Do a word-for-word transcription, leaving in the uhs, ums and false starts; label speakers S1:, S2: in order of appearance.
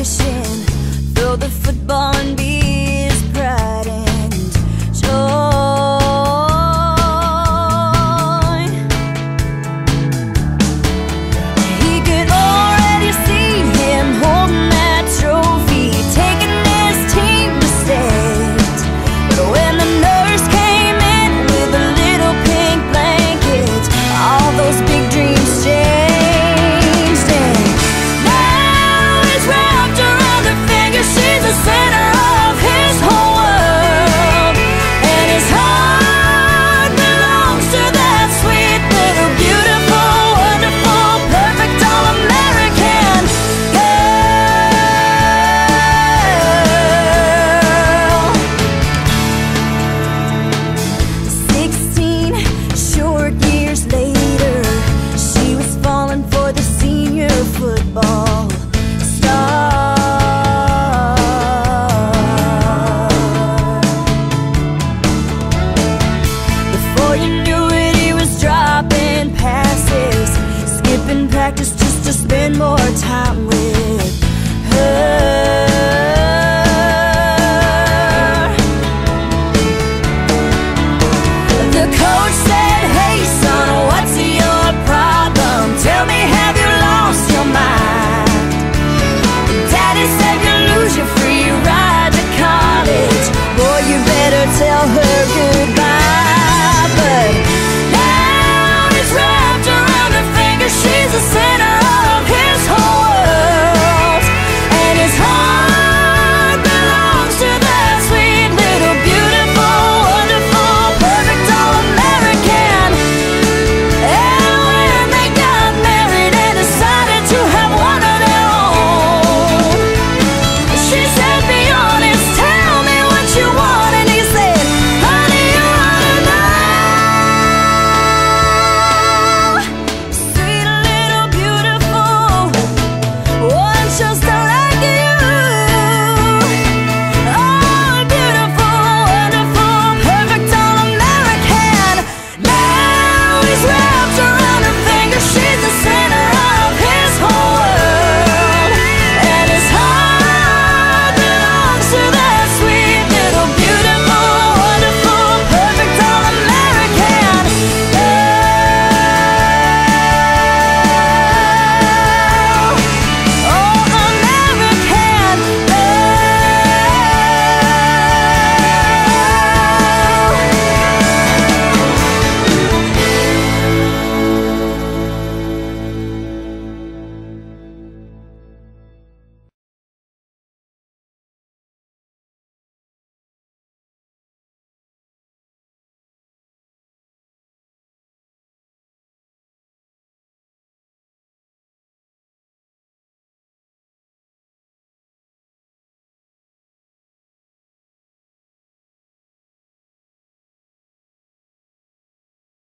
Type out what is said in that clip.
S1: mission. Throw the football and be his pride and joy. He could already see him holding that trophy, taking his team to state. But when the nurse came in with a little pink blanket, all those big dreams changed. And now he's wrapped around her finger. She's the center of his whole world, and his heart belongs to that sweet little beautiful, wonderful, perfect all-American girl. Sixteen short years later, she was falling for the senior football star. Before you knew it, he was dropping passes, skipping practice just to spend more time with her. The coach said, "Hey son, what's your problem? Tell me, have you lost your mind?" Daddy said, "You lose your free ride to college. Boy, you better tell her goodbye." But now he's wrapped around her finger. She's the center of his whole world, and his heart belongs to that sweet little beautiful, wonderful, perfect all-American. And when they got married and decided to have one of their own, she said, "Be honest, tell me what you want." And he said, "Honey, you ought to know. Sweet little beautiful, one just